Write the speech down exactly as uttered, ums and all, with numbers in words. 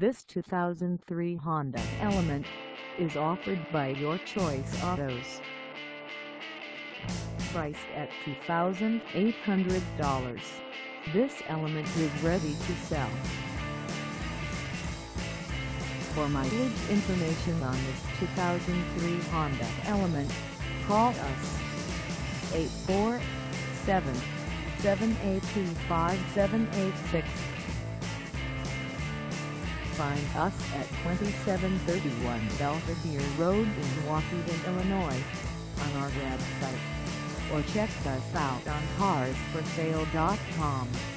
This two thousand three Honda Element is offered by Your Choice Autos. Priced at two thousand eight hundred dollars, this Element is ready to sell. For mileage information on this two thousand three Honda Element, call us eight four seven, seven eight two, five seven eight six. Find us at twenty-seven thirty-one Belvedere Road in Waukegan, Illinois, on our website, or check us out on cars for sale dot com.